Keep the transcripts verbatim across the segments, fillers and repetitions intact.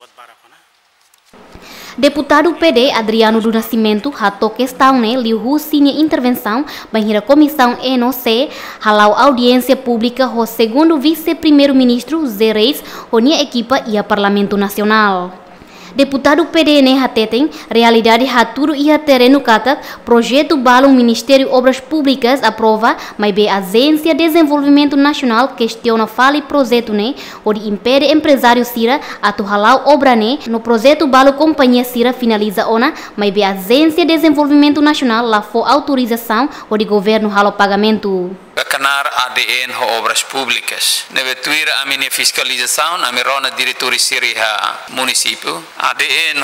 Deputado P D Adriano do Nascimento ratou questão né liu sua intervenção para a comissão E N O C halau audiência pública o segundo vice-primeiro-ministro Zé Reis a equipa e a Parlamento Nacional. Deputado P D ne hatetem realidade haturo e terreno kata projeto balão Ministério Obras Públicas aprova mas be Agência de Desenvolvimento Nacional questiona fale projeto ne onde impede empresário sira atu halau obra ne no projeto balo companhia sira finaliza ona mas be Agência de Desenvolvimento Nacional lá for autorização onde governo halo pagamento. Canar A D N ho obras públicas. Neve tuir a minha fiscalização, a minha rona diretori siri ha município. A D N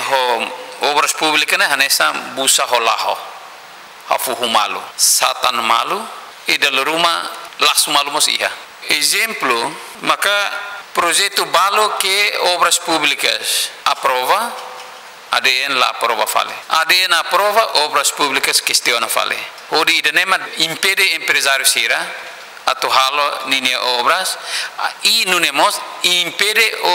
ho obras públicas né hanesa busa ho laho. Ha fuhu malu, satan malu e del rumah las malu mos iha. Exemplo, maka projeto balo que obras públicas aprova, A D N la aprova fale. A D N aprova obras públicas questiona fale. Odi idenema impede empresário sira atuhalo nini obras e nunemos impede o,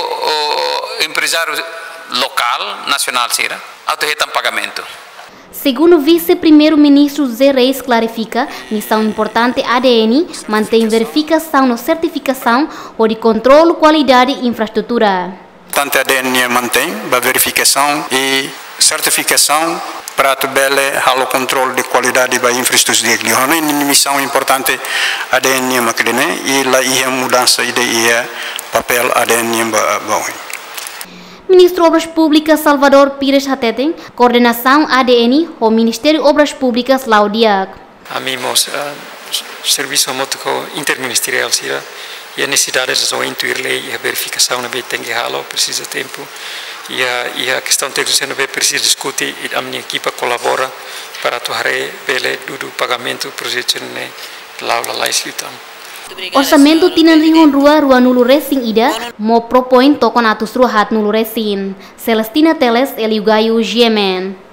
o empresário local nacional sira atuhetam pagamento. Segundo o vice-primeiro-ministro Zé Reis clarifica, missão importante A D N mantém verificação na certificação ou de controle qualidade e infraestrutura. Tanto a D N mantém a verificação e certificação para também halo controle de qualidade da infraestrutura. Hona ini missão importante A D N maklene e lá ia mudança e ia papel A D N bom. Ministro Obras Públicas Salvador Pires Hateten, coordenação A D N o Ministério Obras Públicas Laudiac. Amigos, uh, serviço motoco interministerial sira e a necessidade de só intuir lei e a verificação não tem que halo precisa tempo e a e a questão técnica não precisa discutir e a minha equipa colabora para atuar vele do pagamento projeto ne lá lá escritam. Orçamento tinan rihon rua rua nulu resin ida mo propoin tokon atus rua hat nulu resin. Celestina Teles Eliugayu G M N.